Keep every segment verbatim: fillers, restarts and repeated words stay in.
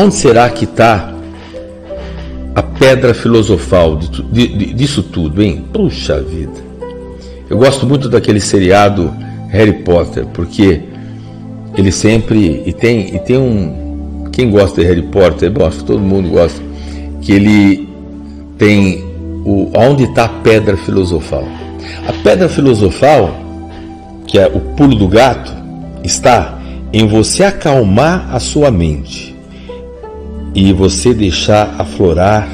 Aonde será que está a pedra filosofal de, de, de, disso tudo, hein? Puxa vida! Eu gosto muito daquele seriado Harry Potter, porque ele sempre... E tem, e tem um... Quem gosta de Harry Potter, gosta, todo mundo gosta, que ele tem o, onde está a pedra filosofal. A pedra filosofal, que é o pulo do gato, está em você acalmar a sua mente e você deixar aflorar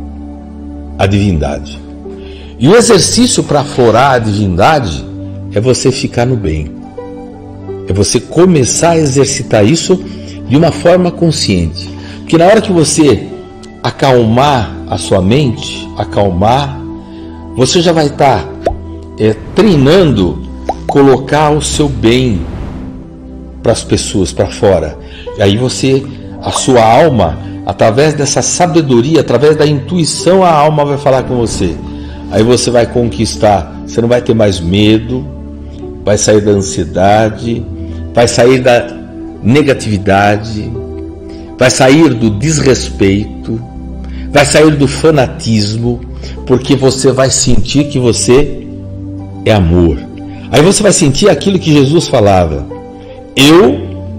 a divindade. E o exercício para aflorar a divindade é você ficar no bem. É você começar a exercitar isso de uma forma consciente. Porque na hora que você acalmar a sua mente, acalmar, você já vai estar é, treinando colocar o seu bem para as pessoas, para fora. E aí você, a sua alma, através dessa sabedoria, através da intuição, a alma vai falar com você. Aí você vai conquistar, você não vai ter mais medo, vai sair da ansiedade, vai sair da negatividade, vai sair do desrespeito, vai sair do fanatismo, porque você vai sentir que você é amor. Aí você vai sentir aquilo que Jesus falava: eu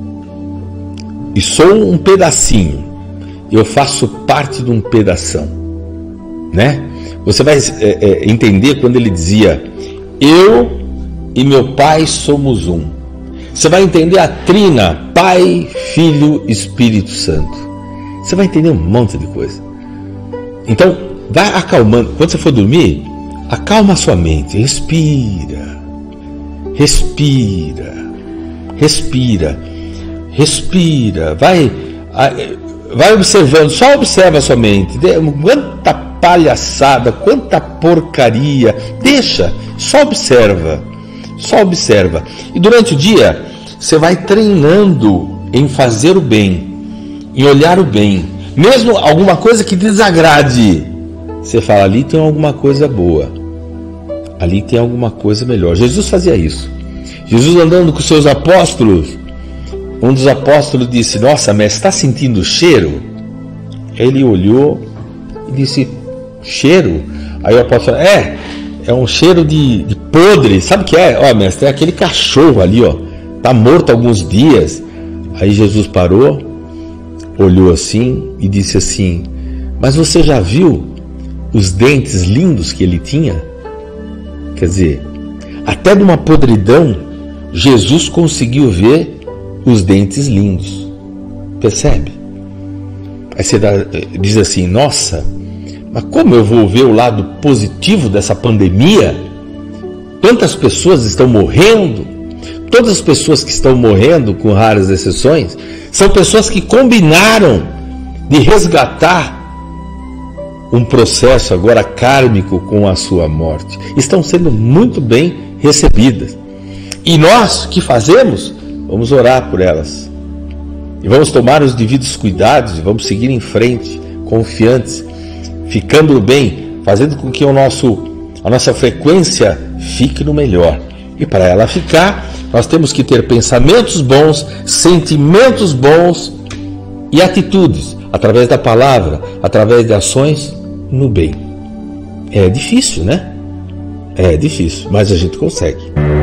e sou um pedacinho, eu faço parte de um pedação, né? Você vai é, é, entender quando ele dizia: eu e meu Pai somos um. Você vai entender a trina, Pai, Filho, Espírito Santo. Você vai entender um monte de coisa. Então, vai acalmando. Quando você for dormir, acalma a sua mente. Respira. Respira. Respira. Respira. Vai, vai observando. Só observa a sua mente. Quanta palhaçada, quanta porcaria. Deixa. Só observa. Só observa. E durante o dia, você vai treinando em fazer o bem, em olhar o bem. Mesmo alguma coisa que desagrade, você fala: ali tem alguma coisa boa, ali tem alguma coisa melhor. Jesus fazia isso. Jesus andando com seus apóstolos, um dos apóstolos disse: nossa, mestre, está sentindo o cheiro? Ele olhou e disse: cheiro? Aí o apóstolo: é, é um cheiro de, de podre. Sabe o que é? Ó, mestre, é aquele cachorro ali, ó, tá morto há alguns dias. Aí Jesus parou, olhou assim e disse assim: mas você já viu os dentes lindos que ele tinha? Quer dizer, até numa podridão, Jesus conseguiu ver os dentes lindos. Percebe? Aí você dá, diz assim: nossa, mas como eu vou ver o lado positivo dessa pandemia? Quantas pessoas estão morrendo? Todas as pessoas que estão morrendo, com raras exceções, são pessoas que combinaram de resgatar um processo agora kármico com a sua morte. Estão sendo muito bem recebidas. E nós, que fazemos? Vamos orar por elas. E vamos tomar os devidos cuidados, e vamos seguir em frente, confiantes, ficando bem, fazendo com que o nosso, a nossa frequência fique no melhor. E para ela ficar, nós temos que ter pensamentos bons, sentimentos bons e atitudes, através da palavra, através de ações no bem. É difícil, né? É difícil, mas a gente consegue.